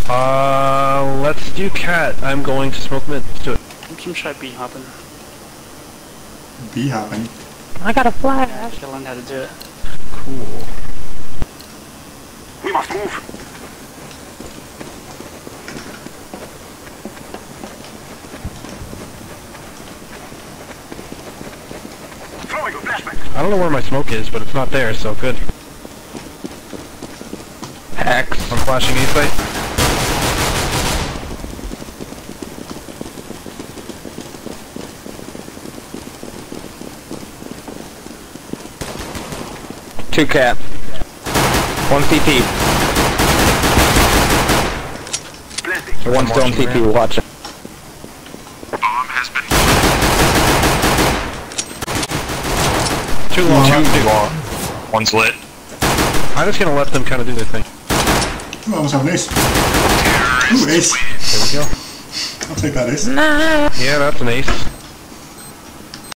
Let's do cat. I'm going to smoke mid. Let's do it. You can try B hopping. B hopping. I got a flash. I have to learn how to do it. Cool. We must move. Throwing a flashbang. I don't know where my smoke is, but it's not there, so good. Hex. I'm flashing A site. Two cap. One CT. Blending. One still on CT. Watch it. Bomb has been. Too long. Too long. One's lit. I'm just gonna let them kind of do their thing. Ooh, I almost have an ace. Ooh, ace. There we go. I'll take that ace. Yeah, that's an ace.